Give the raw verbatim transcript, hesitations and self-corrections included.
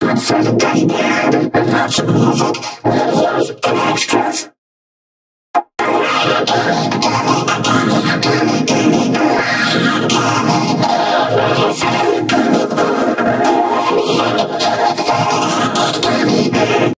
for the Guideline and lots of music, videos, and extras.